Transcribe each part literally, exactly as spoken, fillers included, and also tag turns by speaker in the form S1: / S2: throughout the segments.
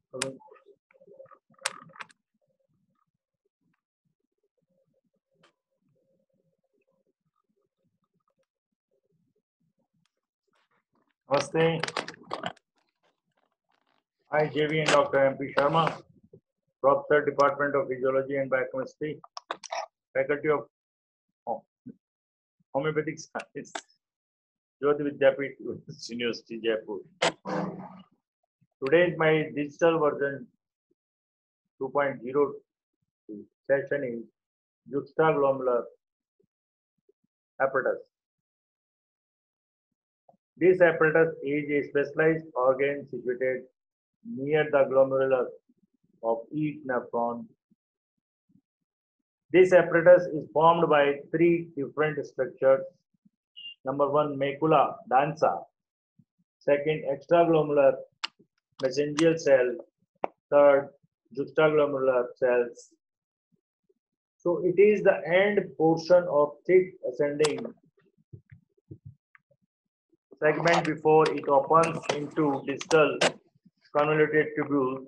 S1: Hello. Namaste. Hi, J V and Doctor M P Sharma, Professor, Department of Physiology and Biochemistry, Faculty of Ho- Homeopathic Science, Jyoti Vidyapeeth University, Jaipur. Today is my digital version 2.0 session is juxtaglomerular apparatus. This apparatus is a specialized organ situated near the glomerulus of each nephron. This apparatus is formed by three different structures. Number one, macula densa. Second, extraglomerular mesangial cell. Third, juxtaglomerular cells. So it is the end portion of thick ascending segment before it opens into distal convoluted tubules,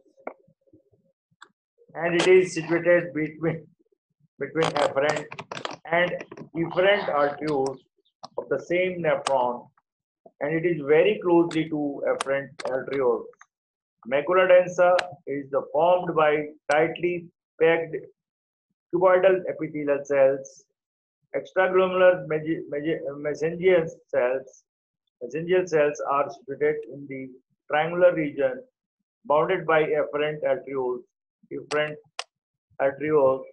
S1: and it is situated between between afferent and efferent arterioles of the same nephron, and it is very closely to afferent arterioles. Macula densa is the formed by tightly packed cuboidal epithelial cells, extraglomerular mesangial cells. Mesangial cells are situated in the triangular region bounded by afferent arterioles, efferent arterioles,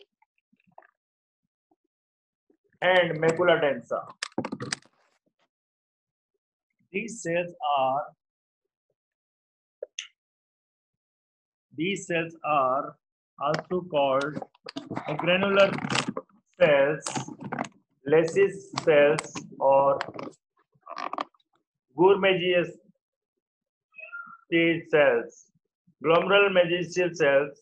S1: and macula densa. These cells are these cells are also called granular cells, Lesch's cells, or Gourmet's stage cells. Glomerular mesangial cells,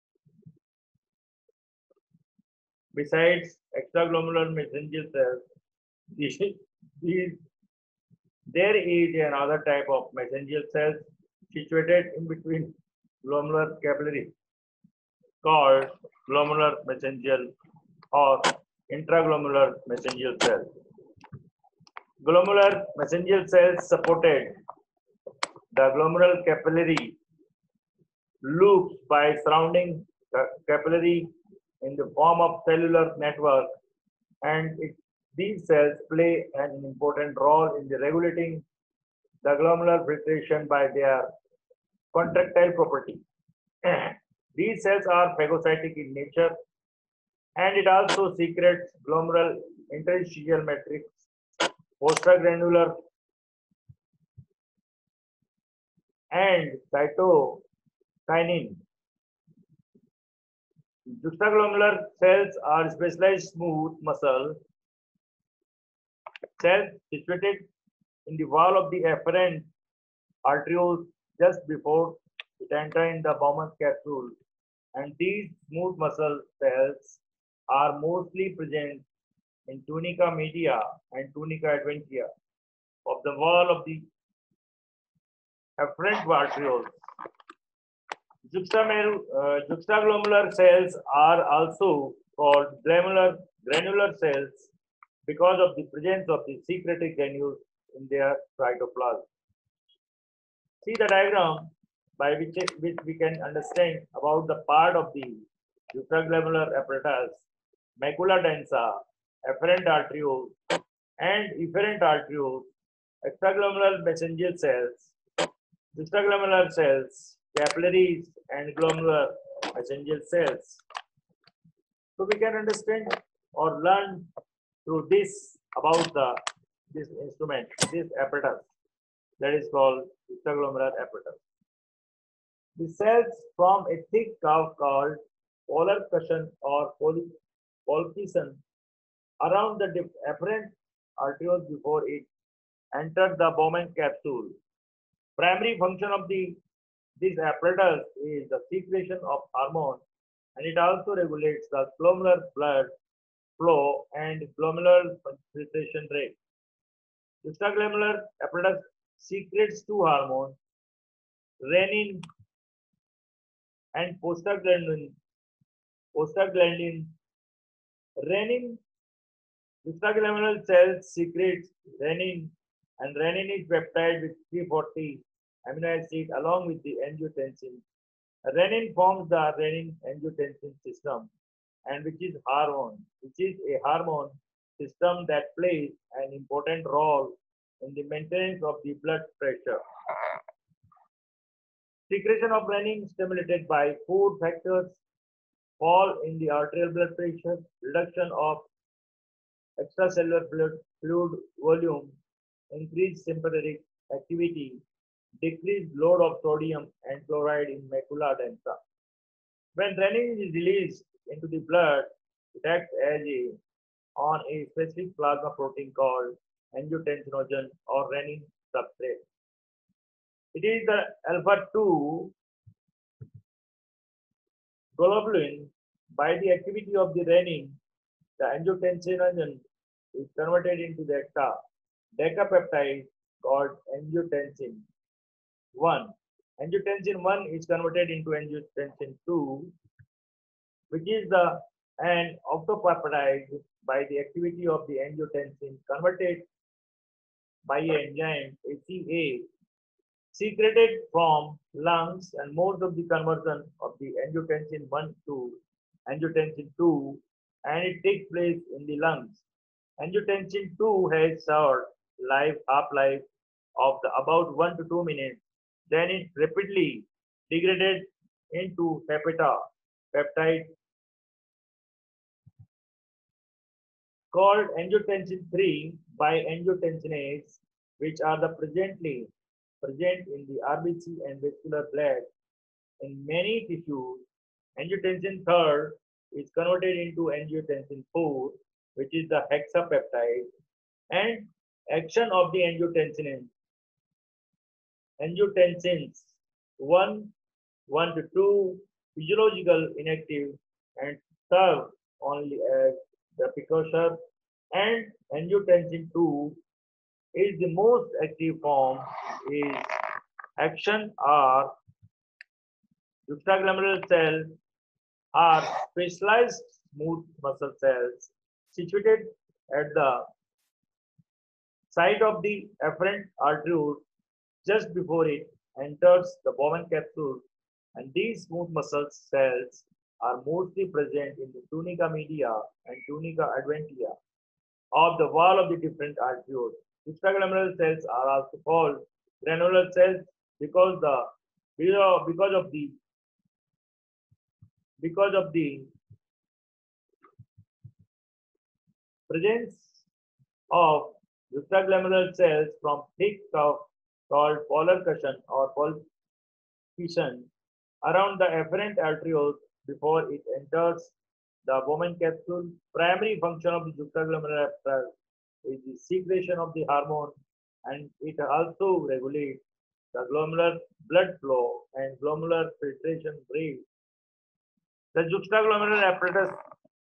S1: besides extraglomerular mesangial cells, these, these, there is another type of mesangial cells situated in between glomerular capillary called glomerular mesangial or intraglomerular mesangial cells. Glomerular mesangial cells supported the glomerular capillary loops by surrounding the capillary in the form of cellular network, and it, these cells play an important role in the regulating the glomerular filtration by their contractile property. These cells are phagocytic in nature, and it also secretes glomerular interstitial matrix, postragranular, and cytokinin. Juxtaglomerular cells are specialized smooth muscle cells situated in the wall of the afferent arterioles just before it enters in the Bowman's capsule, and these smooth muscle cells are mostly present in tunica media and tunica adventitia of the wall of the afferent arterioles. Uh, juxtaglomerular cells are also called granular, granular cells because of the presence of the secreted granules in their cytoplasm. See the diagram by which, which we can understand about the part of the juxtaglomerular apparatus, macula densa, afferent arterioles, and efferent arterioles, extraglomerular mesangial cells, juxtaglomerular cells, capillaries, and glomerular mesangial cells. So we can understand or learn through this about the this instrument, this apparatus that is called juxtaglomerular apparatus. The cells form a thick curve called polar cushion or polcison around the afferent arterioles before it enters the Bowman capsule. Primary function of the this apparatus is the secretion of hormone, and it also regulates the glomerular blood flow and glomerular filtration rate. Juxtaglomerular apparatus secretes two hormones, renin and prostaglandin. Prostaglandin, renin, juxtaglomerular cells secretes renin, and renin is peptide with three forty amino acid along with the angiotensin. Renin forms the renin-angiotensin system, and which is hormone, which is a hormone system that plays an important role in the maintenance of the blood pressure. Secretion of renin stimulated by food factors, fall in the arterial blood pressure, reduction of extracellular blood fluid volume, increased sympathetic activity, decreased load of sodium and chloride in macula densa. When renin is released into the blood, it acts as a on a specific plasma protein called angiotensinogen or renin substrate. It is the alpha two globulin. By the activity of the renin, the angiotensinogen is converted into the decapeptide called angiotensin one. Angiotensin one is converted into angiotensin two, which is the an octopeptide by the activity of the angiotensin converted by an enzyme A C A secreted from lungs, and most of the conversion of the angiotensin one to angiotensin two, and it takes place in the lungs. Angiotensin two has short life half-life of the about one to two minutes. Then it rapidly degraded into hepata peptide called angiotensin three by angiotensinase, which are the presently present in the R B C and vascular blood. In many tissues, angiotensin three is converted into angiotensin four, which is the hexapeptide, and action of the angiotensin angiotensins one, one to two physiological inactive and serve only as the precursor, and angiotensin two is the most active form. Is action are juxtaglomerular cells are specialized smooth muscle cells situated at the site of the afferent arteriole just before it enters the Bowman capsule, and these smooth muscle cells are mostly present in the tunica media and tunica adventia of the wall of the different arterioles. Juxtaglomerular cells are also called granular cells because the because of the because of the presence of juxtaglomerular cells from thick cuff called polar cushion or pulpation around the afferent arterioles before it enters the Bowman capsule. Primary function of the juxtaglomerular apparatus is the secretion of the hormone, and it also regulates the glomerular blood flow and glomerular filtration rate. The juxtaglomerular apparatus.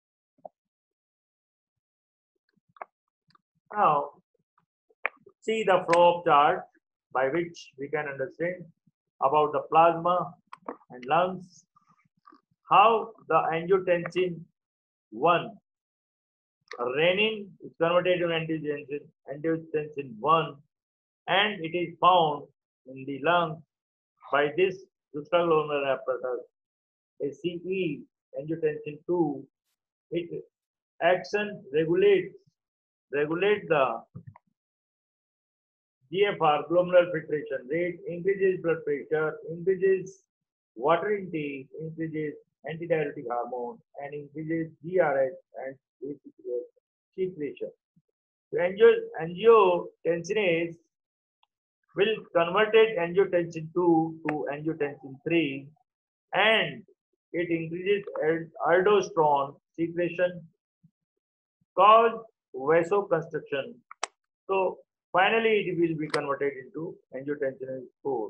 S1: Now, see the flow of chart by which we can understand about the plasma and lungs, how the angiotensin one renin is converted to angiotensin, angiotensin one, and it is found in the lung by this juxtaglomerular apparatus. A C E, angiotensin two, it action regulates regulate the G F R, glomerular filtration rate, increases blood pressure, increases water intake, increases antidiuretic hormone, and increases G R H and secretion. Angiotensinase will converted angiotensin two to angiotensin three, and it increases aldosterone secretion called vasoconstriction. So finally, it will be converted into angiotensin four.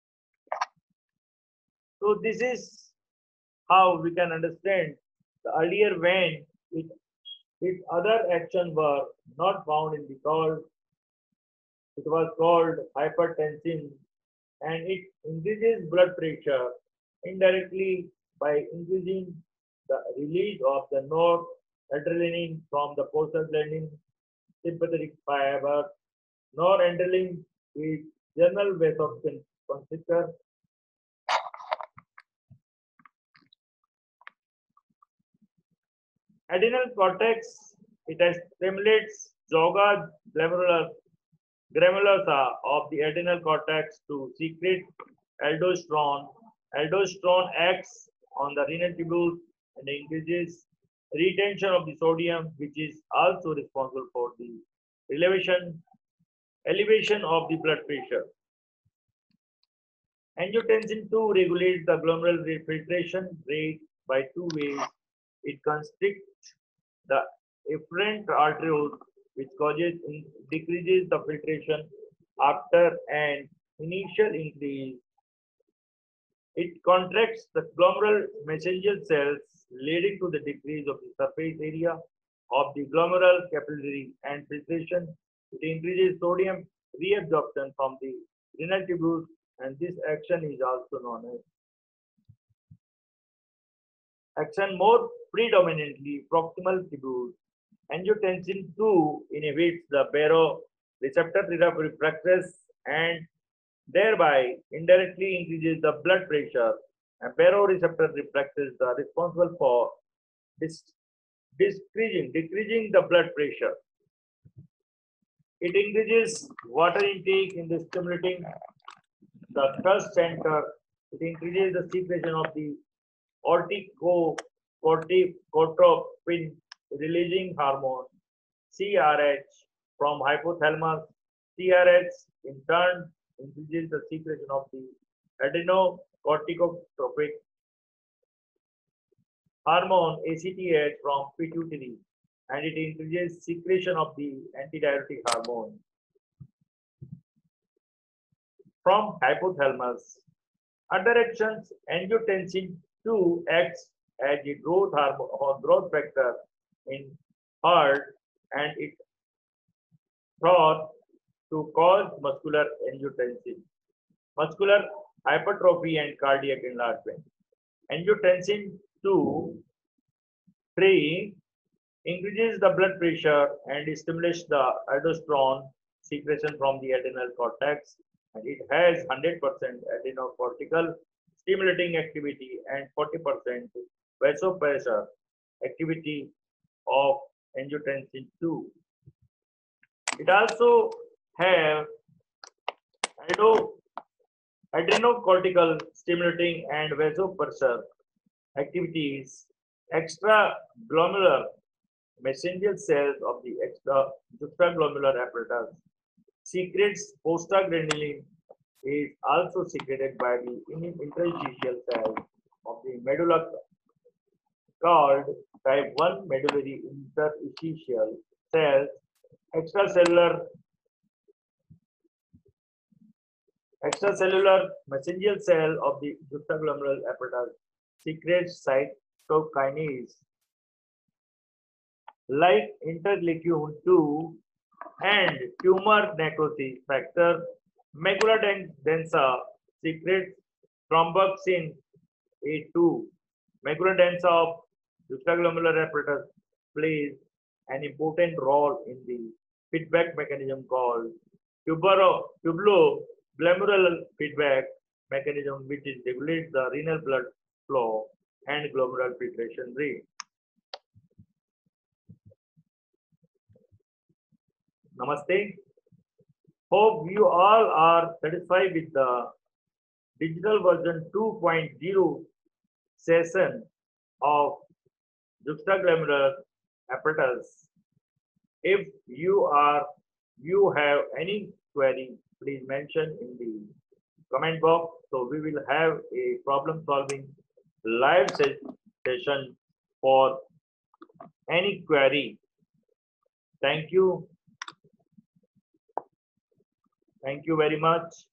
S1: So this is how we can understand the earlier when it, its other action were not found in the called, it was called hypertension, and it increases blood pressure indirectly by increasing the release of the noradrenaline from the prostaglandin sympathetic fiber. Noradrenaline is general vasoconstrictor. Adrenal cortex, it stimulates Zoga glomerular granulosa of the adrenal cortex to secrete aldosterone. Aldosterone acts on the renal tubules and increases retention of the sodium, which is also responsible for the elevation elevation of the blood pressure. Angiotensin two regulates the glomerular filtration rate by two ways. It constricts the efferent arterioles, which causes in, decreases the filtration after an initial increase. It contracts the glomerular mesangial cells, leading to the decrease of the surface area of the glomerular capillary and filtration. It increases sodium reabsorption from the renal tubules, and this action is also known as action more predominantly proximal tubules. Angiotensin two inhibits the baroreceptor refractors and thereby indirectly increases the blood pressure. And baroreceptor refractors are responsible for dis decreasing, decreasing the blood pressure. It increases water intake in the stimulating the thrust center. It increases the secretion of the corticotropin releasing hormone C R H from hypothalamus. C R H in turn increases the secretion of the adrenocorticotropic hormone A C T H from pituitary, and it increases secretion of the antidiuretic hormone from hypothalamus. Other actions, angiotensin two acts as a growth hormone or growth factor in heart, and it thought to cause muscular angiotensin, muscular hypertrophy and cardiac enlargement. Angiotensin two, three increases the blood pressure and stimulates the aldosterone secretion from the adrenal cortex, and it has one hundred percent adrenocortical stimulating activity and forty percent vasopressor activity of angiotensin two. It also have adrenocortical stimulating and vasopressor activities. Extraglomerular mesangial cells of the extra juxtaglomerular apparatus secretes prostaglandin is also secreted by the interstitial cells of the medulla called type one medullary interstitial cells. Extracellular extracellular mesangial cell of the juxtaglomerular apparatus secretes cytokinase like interleukin two and tumor necrosis factor. Macula densa secretes thromboxane A two. Macula densa of juxtaglomerular apparatus plays an important role in the feedback mechanism called tubuloglomerular feedback mechanism, which is regulates the renal blood flow and glomerular filtration rate. Namaste. Hope you all are satisfied with the digital version two point oh session of juxtaglomerular apparatus. If you are you have any query, please mention in the comment box. So we will have a problem solving live session for any query. Thank you. Thank you very much.